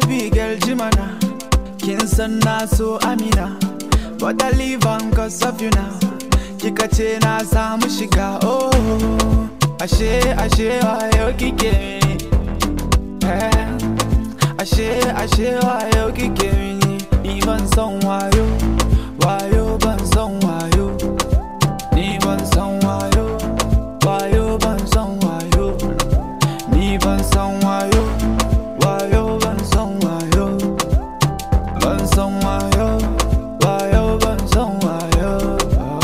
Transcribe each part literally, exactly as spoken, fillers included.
baby girl Jimana. Kin san na so Amina, but I leave on cause of you now. Kika ce na samu shiga, oh ashe ashe wayo kike mini, eh ashe ashe wayo kike mini. Ni ban san wayo, wayo ban san wayo. Ni ban san wayo, wayo ban san wayo. Ni ban san wayo, wayo ban san wayo. Ban san wayo, wayo ban san wayo.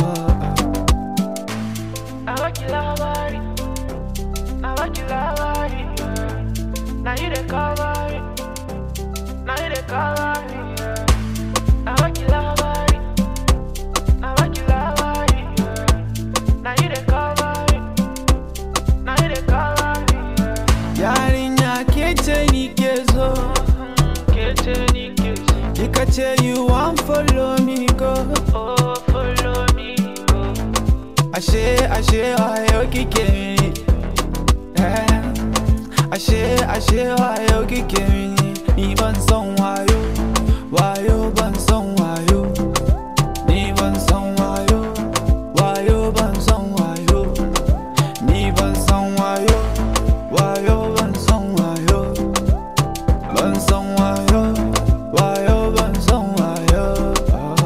I want you labari, I want you labari. Now you the cover, now you the cover. I want you labari, I want you labari. Now you the cover, now you the cover. Yarinya kece ni kezo, kece ni kezo. Kika ce you want follow me go, oh follow me go. Ashe ashe wayo kike mini, eh ashe ashe wayo kike mini. Ni ban san wayo, wayo ban san wayo. Ni ban san wayo, wayo ban san wayo. Ni ban san wayo, wayo ban san wayo. Ban san wayo, wayo ban san wayo.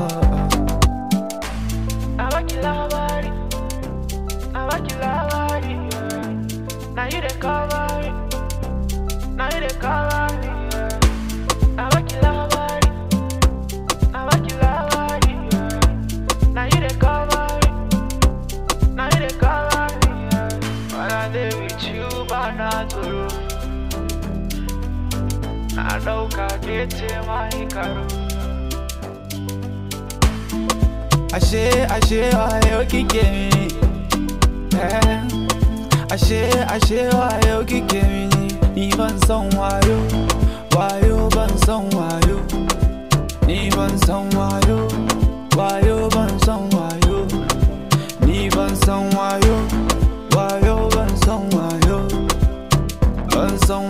I want you labari, I want you labari. Now you the cover, now you the cover. I want you labari, I want you labari. Now you the cover, now you the cover. When I live with you, but not true. I don't get my caro. Ashe ashe wayo kike mini, eh ashe ashe wayo kike mini. Ni ban san wayo, wayo ban san wayo. Ni ban san wayo, wayo ban san wayo. Ni ban san wayo, wayo ban san wayo. Ban san